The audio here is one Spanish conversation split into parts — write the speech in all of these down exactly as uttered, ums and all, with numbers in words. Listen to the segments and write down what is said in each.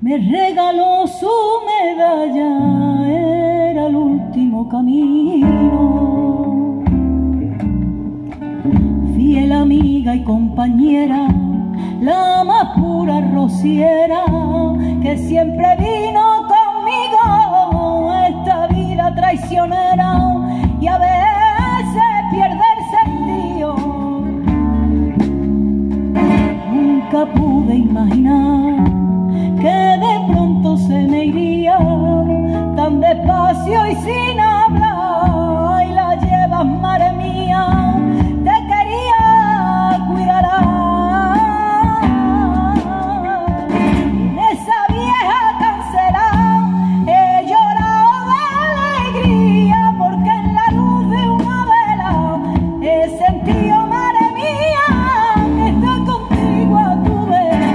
me regaló su medalla, era el último camino. Fiel amiga y compañera, la más pura rociera, que siempre vino conmigo esta vida traicionera, y a veces pierde el sentido. Nunca pude imaginar que de pronto se me iría tan despacio y sin hablar, y la llevas, madre mía, te quería cuidar. En esa vieja cancelada he llorado de alegría, porque en la luz de una vela he sentido, madre mía, que estoy contigo a tu vera.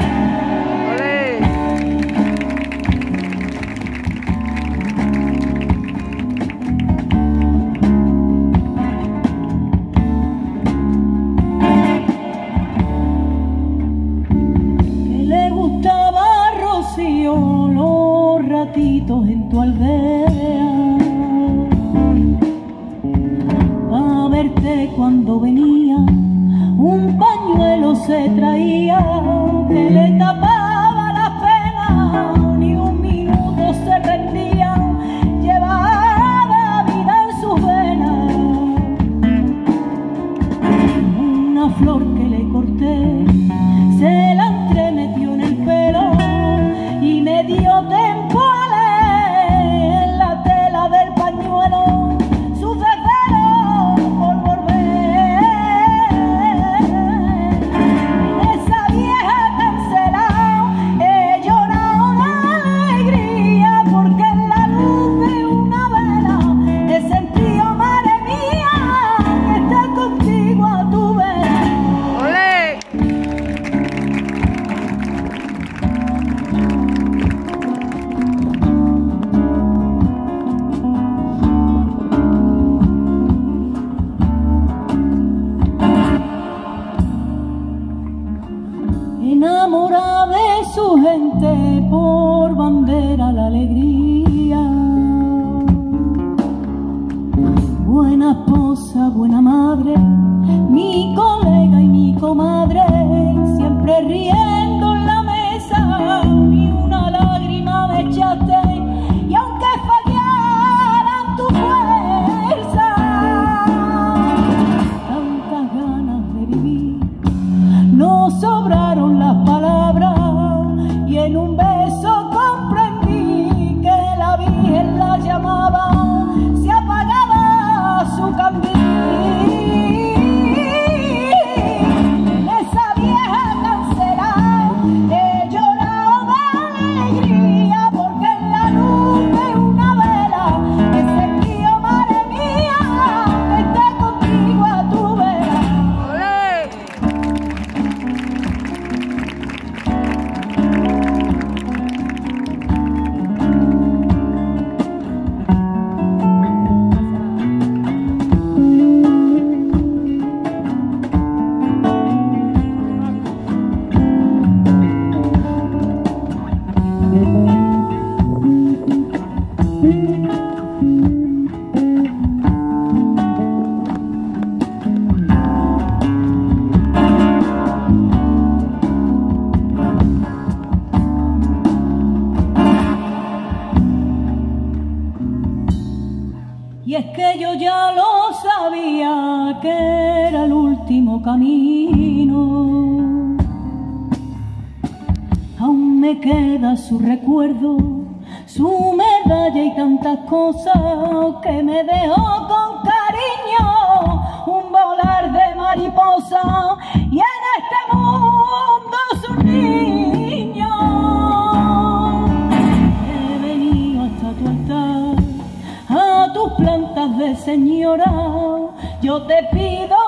Los ratitos en tu aldea, pa' verte cuando venía, un pañuelo se traía que le tapaba las penas, ni un minuto se rendía, llevaba vida en sus venas. Una flor que le corté, se la entremetió en el pelo y me dio tiempo a leer en la tela del pañuelo sus deseos por volver. En esa vieja cancelada he llorado de alegría, porque en la luz de una vela he sentido, madre mía, que está contigo a tu vera. ¡Olé! Enamorada de su gente, por bandera la alegría. Buena esposa, buena madre, mi colega y mi comadre, siempre riendo en la mesa, ni una lágrima me echaste, y aunque fallaran tu fuerza, tantas ganas de vivir, no sobraron las palabras, y en un beso comprendí que la Virgen la llamaba, se apagaba su candil. En esa vieja cancelada he llorado de alegría, porque en la luz de una vela he sentido, madre mía, que está contigo a tu vera. Y es que yo ya lo sabía, que era el último camino. Aún me queda su recuerdo, su medalla y tantas cosas que me dejó con cariño, un volar de mariposa, y en este mundo su niño. He venido hasta tu altar, a tus plantas de señora, yo te pido